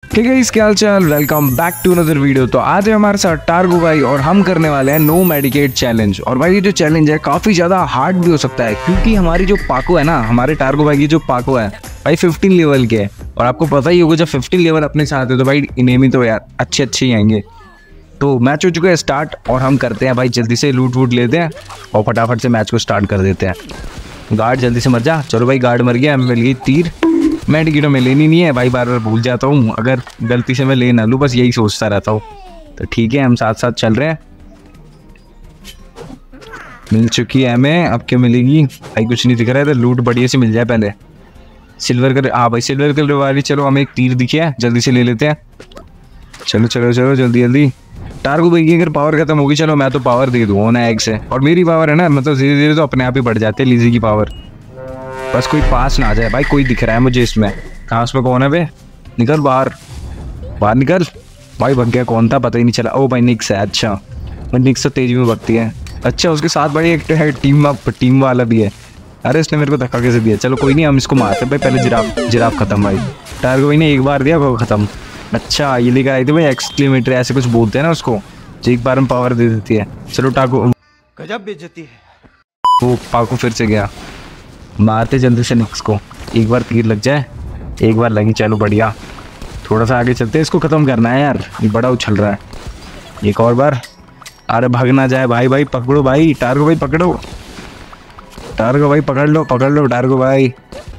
ठीक है, इसके हाल चाल, welcome back to another video. तो आज है हमारे साथ टार्गो भाई और हम करने वाले हैं नो मेडिकेट चैलेंज। और भाई ये जो चैलेंज है काफ़ी ज़्यादा हार्ड भी हो सकता है, क्योंकि हमारी जो पाको है ना, हमारे टार्गो भाई की जो पाको है भाई 15 लेवल के है। और आपको पता ही होगा जब 15 लेवल अपने साथ है तो भाई इनेमी तो यार अच्छे ही आएंगे। तो मैच हो चुका है स्टार्ट और हम करते हैं भाई जल्दी से लूट वूट लेते हैं और फटाफट से मैच को स्टार्ट कर देते हैं। गार्ड जल्दी से मर जा। चलो भाई गार्ड मर गया, मिल गई तीर। मेडिकेट में लेनी नहीं है भाई, बार बार भूल जाता हूँ, अगर गलती से मैं ले ना लूँ बस यही सोचता रहता हूँ। तो ठीक है, हम साथ साथ चल रहे हैं। मिल चुकी है हमें, अब क्या मिलेगी भाई कुछ नहीं दिख रहा है। तो लूट बढ़िया से मिल जाए पहले। सिल्वर कलर, हाँ भाई सिल्वर कलर वाली। चलो हमें एक तीर दिखी है, जल्दी से ले लेते हैं। चलो चलो चलो जल्दी जल्दी। टार्गो भाई की अगर पावर खत्म होगी, चलो मैं तो पावर दे दूँ ना एग से। और मेरी पावर है ना, मतलब धीरे धीरे तो अपने आप ही बढ़ जाती है लीजी की पावर। बस कोई पास ना आ जाए भाई। कोई दिख रहा है मुझे इसमें, कहाँ उसमें कौन है बे? निकल बाहर, बाहर निकल भाई। भग गया, कौन था पता ही नहीं चला। ओ भाई निक्स है। अच्छा निक्स तो तेजी में भगती है। अच्छा उसके साथ भाई एक है टीम वाला भी है। अरे इसने मेरे को धक्का कैसे दिया? चलो कोई नहीं, हम इसको मारते भाई। पहले जिराफ खत्म भाई। टार्गो भाई ने एक बार दिया वो खत्म। अच्छा ये लिखा आई थी भाई एक्सक्लेमेटरी, ऐसे कुछ बोलते हैं ना उसको, जो एक बार में पावर दे देती है। चलो टार्गो गजब बेइज्जती है। वो पाको फिर से गया। मारते जल्दी से निक्स को, एक बार तीर लग जाए। एक बार लगी, चलो बढ़िया। थोड़ा सा आगे चलते हैं, इसको ख़त्म करना है यार, ये बड़ा उछल रहा है। एक और बार। अरे भाग ना जाए भाई। भाई पकड़ो भाई, टार्गो भाई पकड़ो। टार्गो भाई पकड़ लो टार्गो भाई।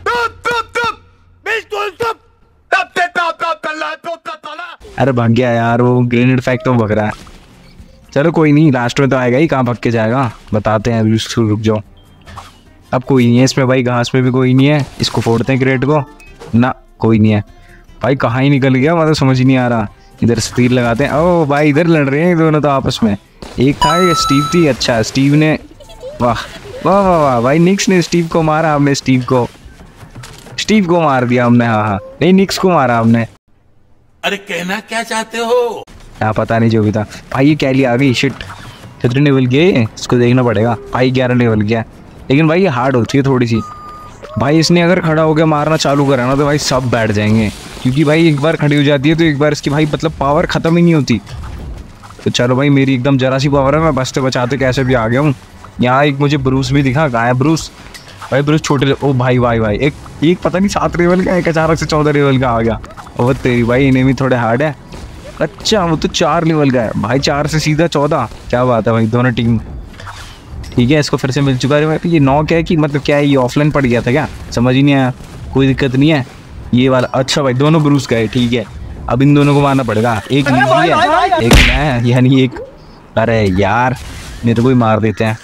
अरे भाग गया यार, वो ग्रेनेड फेंक तो भग रहा है। चलो कोई नहीं, लास्ट में तो आएगा ही, कहाँ भाग के जाएगा बताते हैं। अभी रुक जाओ। अब कोई नहीं है इसमें भाई, घास में भी कोई नहीं है। इसको फोड़ते हैं क्रेट को ना, कोई नहीं है भाई। कहाँ ही निकल गया, मतलब समझ ही नहीं आ रहा। इधर से तीर लगाते हैं। ओ भाई इधर लड़ रहे हैं दोनों तो आपस में। एक था ये स्टीव थी। अच्छा स्टीव ने, वाह वाह वाह वाह भाई, निक्स ने स्टीव को मारा। हमने स्टीव को मार दिया हमने। हाँ नहीं निक्स को मारा हमने। अरे कहना क्या चाहते हो? हाँ पता नहीं जो भी था भाई। ये कैली आ गई, शिट। कितने लेवल गए इसको देखना पड़ेगा भाई। 11 लेवल गया, लेकिन भाई ये हार्ड होती है थोड़ी सी भाई। इसने अगर खड़ा होकर मारना चालू करा ना तो भाई सब बैठ जाएंगे, क्योंकि भाई एक बार खड़ी हो जाती है तो एक बार इसकी भाई मतलब पावर ख़त्म ही नहीं होती। तो चलो भाई मेरी एकदम जरा सी पावर है, मैं बचते बचाते कैसे भी आ गया हूँ। यहाँ एक मुझे ब्रूस भी दिखा। कहाँ है ब्रूस? भाई ब्रूस छोटे। ओ भाई भाई एक पता नहीं 7 लेवल का, एक अचानक से 14 लेवल का आ गया। और तेरी भाई इन्हें भी थोड़े हार्ड है। अच्छा वो तो 4 लेवल का है भाई, 4 से सीधा 14। क्या बात है भाई, दोनों टीम ठीक है। इसको फिर से मिल चुका है भाई। ये नॉक है कि मतलब क्या है, ये ऑफलाइन पड़ गया था क्या? समझ ही नहीं आया। कोई दिक्कत नहीं है ये वाला। अच्छा भाई दोनों ब्रूस गए, ठीक है। अब इन दोनों को मारना पड़ेगा। एक लीजी है, एक मैं, यानी एक। अरे यार मेरे को ही मार देते हैं।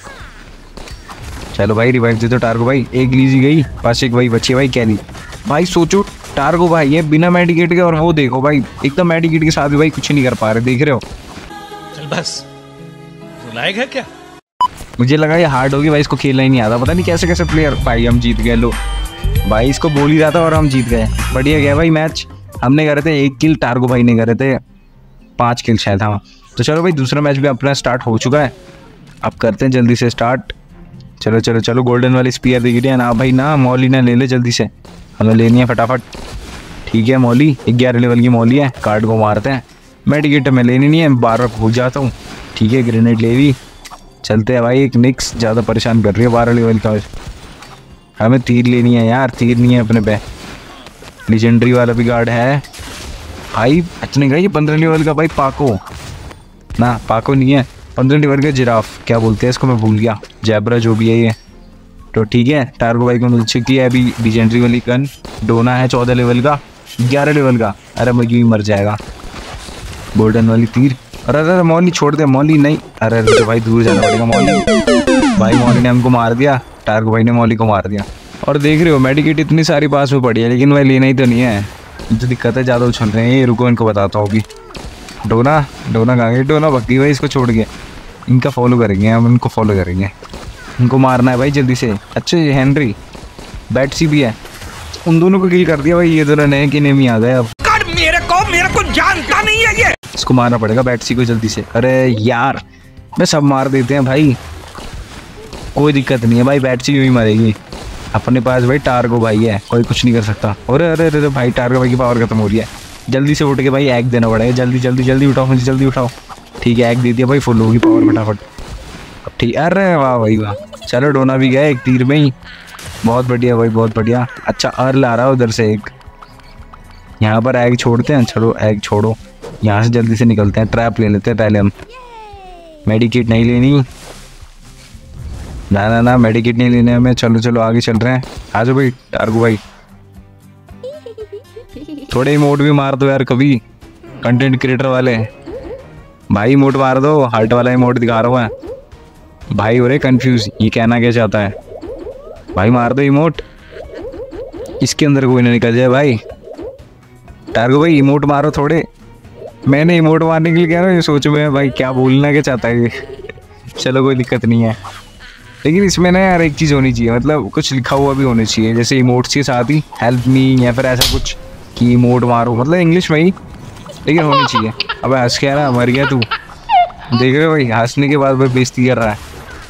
चलो भाई रिवाइव दे दो टार्गो भाई। एक लीजी गई, पास एक भाई बची भाई कैली। भाई सोचो टार्गो भाई ये बिना मेडिकेट के, और वो देखो भाई एकदम मेडिकेट के साथ भी भाई कुछ नहीं कर पा रहे, देख रहे हो। चल बस लायक है क्या? मुझे लगा ये हार्ड होगी भाई, इसको खेलना ही नहीं आता। पता नहीं कैसे कैसे प्लेयर भाई हम जीत गए। लो भाई इसको बोल ही रहा था और हम जीत गए। बढ़िया गया भाई मैच। हमने करे थे 1 किल, टार्गो भाई ने करे थे 5 किल शायद। हाँ तो चलो भाई दूसरा मैच भी अपना स्टार्ट हो चुका है। अब करते हैं जल्दी से स्टार्ट। चलो चलो चलो, गोल्डन वाली स्पीयर दिख रही है ना भाई ना। मॉली ना ले ले जल्दी से, हमें लेनी है फटाफट। ठीक है मॉली 11 लेवल की मॉली है। कार्ड को मारते हैं। मेडिकेट में लेनी नहीं है, बार बार भूल जाता हूँ। ठीक है ग्रेनेड ले ली, चलते हैं भाई। एक निक्स ज़्यादा परेशान कर रही है 12 लेवल का। हमें तीर लेनी है यार, तीर नहीं है अपने पे। लेजेंडरी वाला भी गार्ड है भाई। इतने का ये 15 लेवल का भाई पाको ना, पाको नहीं है 15 लेवल का जिराफ। क्या बोलते हैं इसको, मैं भूल गया। जैबरा जो भी है ये। तो ठीक है टार्गो भाई को मिल चुकी है अभी लेजेंडरी वाली गन। डोना है 14 लेवल का, 11 लेवल का। अरे मैं यूँ ही मर जाएगा। गोल्डन वाली तीर। अरे मौली छोड़ दे, मौली नहीं। अरे तो भाई दूर जाना पड़ेगा। मौली भाई, मौली ने हमको मार दिया, टार्गो भाई ने मौली को मार दिया। और देख रहे हो मेडिकेट इतनी सारी पास में पड़ी है, लेकिन भाई लेना ही तो नहीं है। जो दिक्कत है ज़्यादा उछल रहे हैं ये। रुको इनको बताता हूँ अभी। डोना कहाँ गई? डोना भक्ति भाई इसको छोड़ के। इनका फॉलो करेंगे हम, इनको फॉलो करेंगे। इनको मारना है भाई जल्दी से। अच्छा ये हेनरी बैटसी भी है, उन दोनों को किल कर दिया भाई। ये दोनों नए के नेम ही आ गए अब। मेरे को जानता नहीं है ये। इसको मारना पड़ेगा बैटसी को जल्दी से। अरे यार मैं सब मार देते हैं भाई, कोई दिक्कत नहीं है भाई। बैटसी यूँ ही मरेगी। अपने पास भाई टार्गो भाई है, कोई कुछ नहीं कर सकता। अरे अरे अरे भाई टार्गो भाई की पावर खत्म हो रही है। जल्दी से उठ के भाई एग देना पड़ेगा, जल्दी जल्दी जल्दी उठाओ मुझे, जल्दी उठाओ। ठीक है एग दे दिया भाई, फुल होगी पावर फटाफट। अब ठीक, अरे वाह भाई वाह, चलो डोना भी गया एक तीर में ही, बहुत बढ़िया भाई बहुत बढ़िया। अच्छा अर्ल आ रहा है उधर से एक, यहाँ पर एग छोड़ते हैं, चलो एग छोड़ो, यहाँ से जल्दी से निकलते हैं, ट्रैप ले लेते हैं पहले हम। मेडिकेट नहीं लेनी, ना ना ना मेडिकेट नहीं लेने हमें, चलो चलो आगे चल रहे हैं। आ जाओ भाई टार्गो भाई, थोड़े इमोट भी मार दो यार कभी, कंटेंट क्रिएटर वाले भाई इमोट मार दो, हार्ट वाला इमोट दिखा रहा हूँ भाई। हो रहे कंफ्यूज, ये कहना क्या चाहता है भाई, मार दो इमोट, इसके अंदर कोई ना निकल जाए भाई। टार्गो भाई इमोट मारो थोड़े, मैंने इमोट मारने के लिए कह रहा हूँ, ये सोचो मैं भाई क्या बोलना क्या चाहता है ये। चलो कोई दिक्कत नहीं है, लेकिन इसमें ना यार एक चीज़ होनी चाहिए, मतलब कुछ लिखा हुआ भी होना चाहिए, जैसे इमोट्स के साथ ही हेल्प मी या फिर ऐसा कुछ कि इमोट मारो, मतलब इंग्लिश में ही, लेकिन होनी चाहिए। अब हंस के रहा, मर गया तू, देख रहे हो भाई हंसने के बाद भाई बेइज्जती कर रहा है।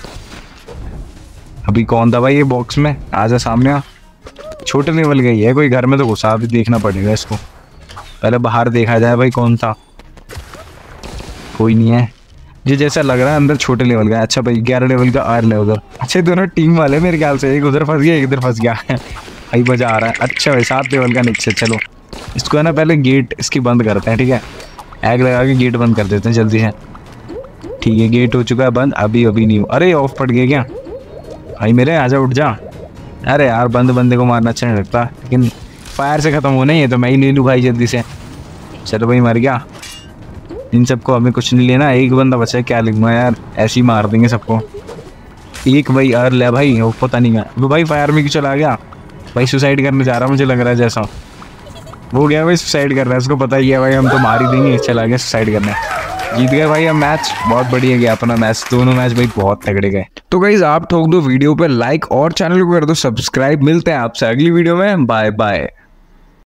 अभी कौन था भाई ये बॉक्स में, आजा सामने आ। छोटे लेवल का ही है, कोई घर में तो घुसा भी देखना पड़ेगा इसको, पहले बाहर देखा जाए भाई कौन था। कोई नहीं है, ये जैसा लग रहा है अंदर छोटे लेवल का। अच्छा भाई 11 लेवल का आर है उधर। अच्छा दोनों टीम वाले मेरे ख्याल से, एक उधर फंस गया एक इधर फंस गया भाई मजा आ रहा है। अच्छा भाई 7 लेवल का नीचे, चलो इसको है ना पहले गेट इसकी बंद करते हैं, ठीक है एग लगा के गेट बंद कर देते हैं जल्दी से। ठीक है गेट हो चुका है बंद, अभी नहीं। अरे ऑफ पड़ गया क्या भाई मेरे, आजा उठ जा। अरे यार बंदे को मारना अच्छा नहीं लगता, लेकिन फायर से ख़त्म होना ही है तो मैं ही ले लूँ भाई जल्दी से। चलो भाई मर गया, इन सबको हमें कुछ नहीं लेना, एक बंदा बचा है, क्या लिखूँगा यार, ऐसे ही मार देंगे सबको। एक भाई अर्ल है भाई, वो पता नहीं क्या वो भाई फायर में क्यों चला गया भाई, सुसाइड करने जा रहा मुझे लग रहा है, जैसा वो गया भाई सुसाइड कर रहा है, उसको पता ही है भाई हम तो मार ही देंगे, चला गया सुसाइड करने। जीत गए भाई हम मैच, बहुत बढ़िया गया अपना मैच, दोनों मैच भाई बहुत तगड़े गए। तो गाइस आप ठोक दो वीडियो पे लाइक और चैनल को कर दो सब्सक्राइब। मिलते हैं आपसे अगली वीडियो में, बाय बाय।